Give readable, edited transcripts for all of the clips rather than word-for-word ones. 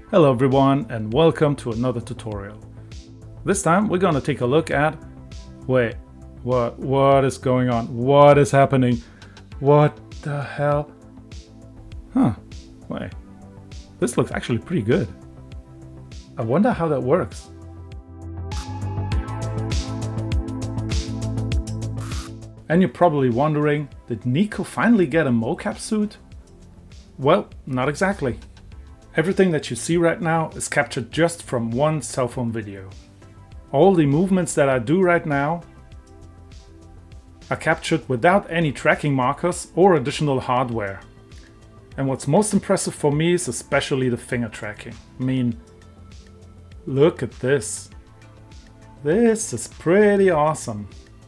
Hello everyone and welcome to another tutorial. This time we're gonna take a look at... Wait, what is going on? What is happening? What the hell? Wait, this looks actually pretty good. I wonder how that works. And you're probably wondering, did Nico finally get a mocap suit? Well, not exactly. Everything that you see right now is captured just from one cell phone video. All the movements that I do right now are captured without any tracking markers or additional hardware. And what's most impressive for me is especially the finger tracking. I mean, look at this. This is pretty awesome.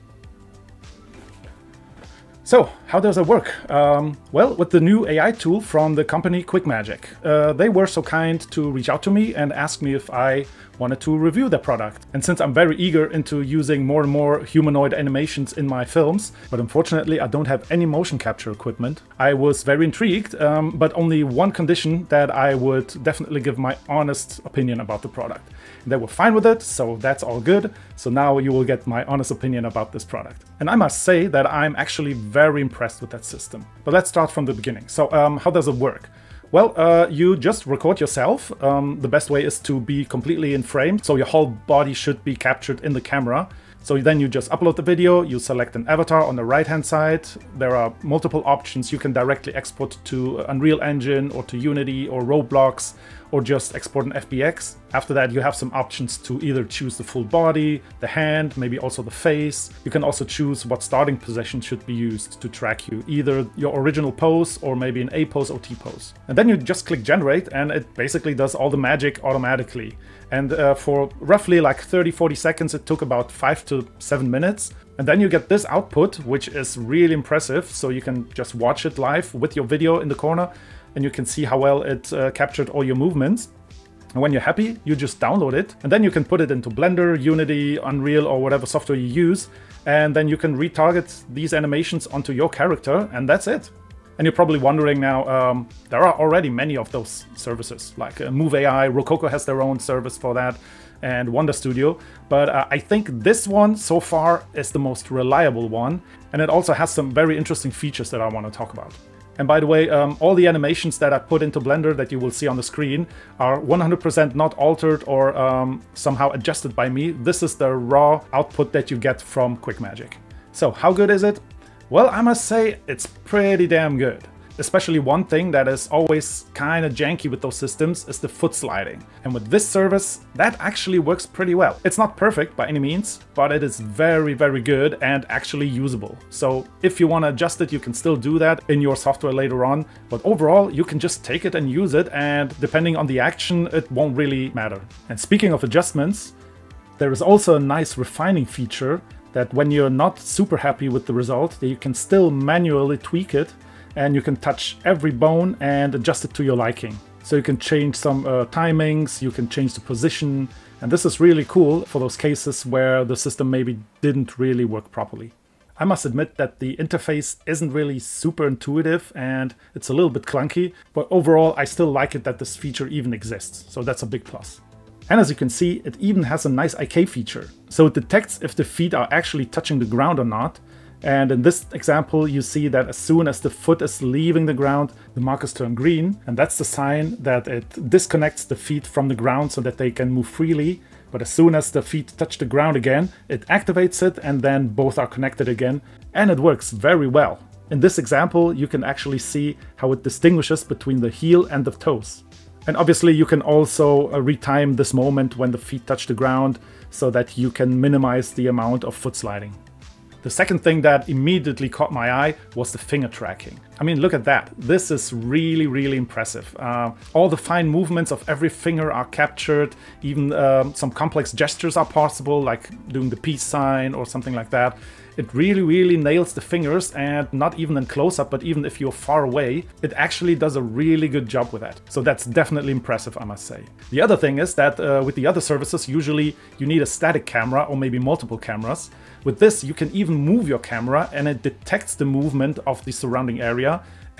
So, how does it work? Well, with the new AI tool from the company QuickMagic. They were so kind to reach out to me and ask me if I wanted to review their product. And since I'm very eager into using more and more humanoid animations in my films, but unfortunately I don't have any motion capture equipment, I was very intrigued, but only one condition, that I would definitely give my honest opinion about the product. They were fine with it, so that's all good. So now you will get my honest opinion about this product. And I must say that I'm actually very impressed with that system. But let's start from the beginning. So how does it work? Well, you just record yourself. The best way is to be completely in frame, so your whole body should be captured in the camera. So then you just upload the video, you select an avatar on the right hand side. There are multiple options. You can directly export to Unreal Engine or to Unity or Roblox, or just export an FBX. After that you have some options to either choose the full body, the hand, maybe also the face. You can also choose what starting position should be used to track you, either your original pose or maybe an A pose or T pose. And then you just click generate and it basically does all the magic automatically. And for roughly like 30-40 seconds it took about 5 to 7 minutes. And then you get this output, which is really impressive. So you can just watch it live with your video in the corner and you can see how well it captured all your movements. And when you're happy, you just download it and then you can put it into Blender, Unity, Unreal or whatever software you use. And then you can retarget these animations onto your character and that's it. And you're probably wondering now, there are already many of those services, like Move AI, Rococo has their own service for that, and Wonder Studio. But I think this one so far is the most reliable one, and it also has some very interesting features that I want to talk about. And by the way, all the animations that I put into Blender that you will see on the screen are 100% not altered or somehow adjusted by me. This is the raw output that you get from QuickMagic. So how good is it? Well, I must say it's pretty damn good. Especially one thing that is always kind of janky with those systems is the foot sliding. And with this service, that actually works pretty well. It's not perfect by any means, but it is very, very good and actually usable. So if you want to adjust it, you can still do that in your software later on. But overall, you can just take it and use it, and depending on the action, it won't really matter. And speaking of adjustments, there is also a nice refining feature that when you're not super happy with the result, that you can still manually tweak it and you can touch every bone and adjust it to your liking. So you can change some timings, you can change the position, and this is really cool for those cases where the system maybe didn't really work properly. I must admit that the interface isn't really super intuitive and it's a little bit clunky, but overall I still like it that this feature even exists, so that's a big plus. And as you can see, it even has a nice IK feature. So it detects if the feet are actually touching the ground or not. And in this example, you see that as soon as the foot is leaving the ground, the markers turn green. And that's the sign that it disconnects the feet from the ground so that they can move freely. But as soon as the feet touch the ground again, it activates it and then both are connected again. And it works very well. In this example, you can actually see how it distinguishes between the heel and the toes. And obviously you can also retime this moment when the feet touch the ground so that you can minimize the amount of foot sliding. The second thing that immediately caught my eye was the finger tracking. I mean, look at that. This is really, really impressive. All the fine movements of every finger are captured. Even some complex gestures are possible, like doing the peace sign or something like that. It really, really nails the fingers, and not even in close-up, but even if you're far away, it actually does a really good job with that. So that's definitely impressive, I must say. The other thing is that with the other services, usually you need a static camera or maybe multiple cameras. With this, you can even move your camera and it detects the movement of the surrounding area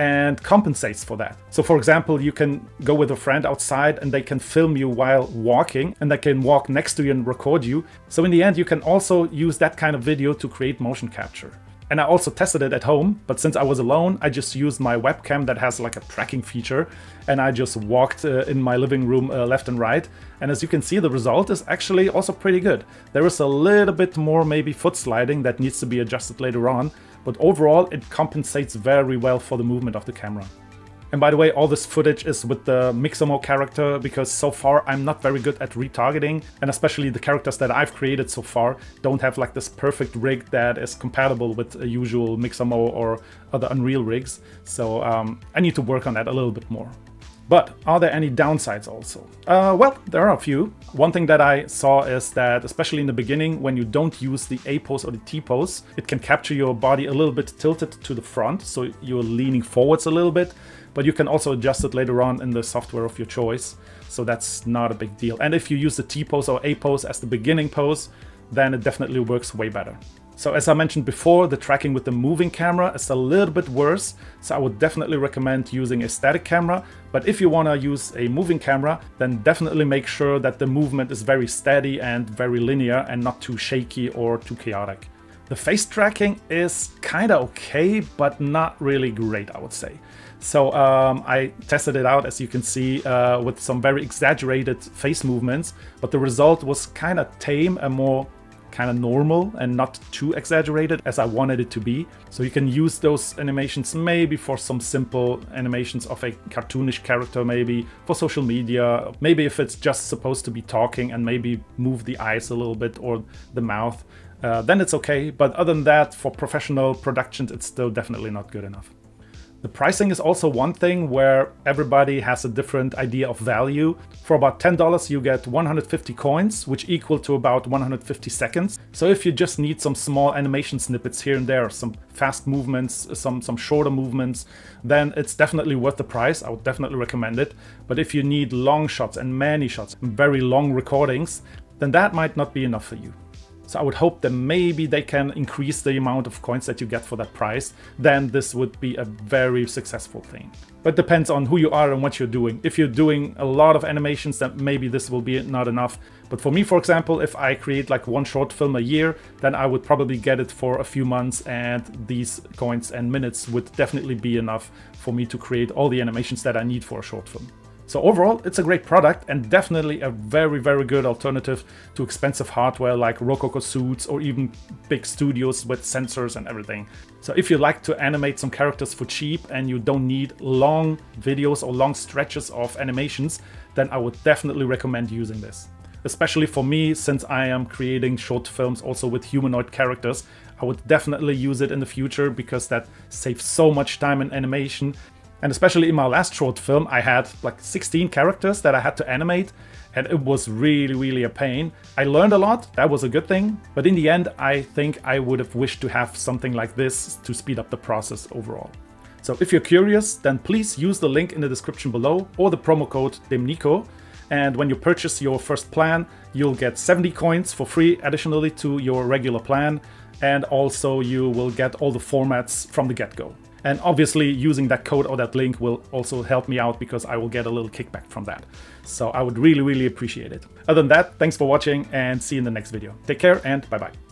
and compensates for that. So for example, you can go with a friend outside and they can film you while walking, and they can walk next to you and record you. So in the end, you can also use that kind of video to create motion capture. And I also tested it at home, but since I was alone, I just used my webcam that has like a tracking feature, and I just walked in my living room left and right. And as you can see, the result is actually also pretty good. There is a little bit more maybe foot sliding that needs to be adjusted later on, but overall it compensates very well for the movement of the camera. And by the way, all this footage is with the Mixamo character, because so far I'm not very good at retargeting, and especially the characters that I've created so far don't have like this perfect rig that is compatible with a usual Mixamo or other Unreal rigs. So I need to work on that a little bit more. But are there any downsides also? Well, there are a few. One thing that I saw is that, especially in the beginning, when you don't use the A pose or the T pose, it can capture your body a little bit tilted to the front, so you're leaning forwards a little bit. But you can also adjust it later on in the software of your choice, so that's not a big deal. And if you use the T pose or A pose as the beginning pose, then it definitely works way better. So as I mentioned before, the tracking with the moving camera is a little bit worse, so I would definitely recommend using a static camera. But if you want to use a moving camera, then definitely make sure that the movement is very steady and very linear and not too shaky or too chaotic. The face tracking is kinda okay, but not really great, I would say. So I tested it out, as you can see, with some very exaggerated face movements, but the result was kinda tame and more kinda normal and not too exaggerated as I wanted it to be. So you can use those animations maybe for some simple animations of a cartoonish character, maybe for social media, maybe if it's just supposed to be talking and maybe move the eyes a little bit or the mouth. Then it's okay, but other than that, for professional productions, it's still definitely not good enough. The pricing is also one thing where everybody has a different idea of value. For about $10 you get 150 coins, which equal to about 150 seconds. So if you just need some small animation snippets here and there, some fast movements, some shorter movements, then it's definitely worth the price. I would definitely recommend it. But if you need long shots and many shots and very long recordings, then that might not be enough for you. So I would hope that maybe they can increase the amount of coins that you get for that price. Then this would be a very successful thing. But depends on who you are and what you're doing. If you're doing a lot of animations, then maybe this will be not enough. But for me, for example, if I create like one short film a year, then I would probably get it for a few months, and these coins and minutes would definitely be enough for me to create all the animations that I need for a short film. So overall, it's a great product and definitely a very, very good alternative to expensive hardware like Rokoko suits or even big studios with sensors and everything. So if you like to animate some characters for cheap and you don't need long videos or long stretches of animations, then I would definitely recommend using this. Especially for me, since I am creating short films also with humanoid characters, I would definitely use it in the future because that saves so much time in animation. And especially in my last short film, I had like 16 characters that I had to animate, and it was really, really a pain. I learned a lot, that was a good thing, but in the end, I think I would have wished to have something like this to speed up the process overall. So if you're curious, then please use the link in the description below or the promo code DEMNICO. And when you purchase your first plan, you'll get 70 coins for free additionally to your regular plan. And also you will get all the formats from the get-go. And obviously using that code or that link will also help me out because I will get a little kickback from that. So I would really, really appreciate it. Other than that, thanks for watching and see you in the next video. Take care and bye-bye.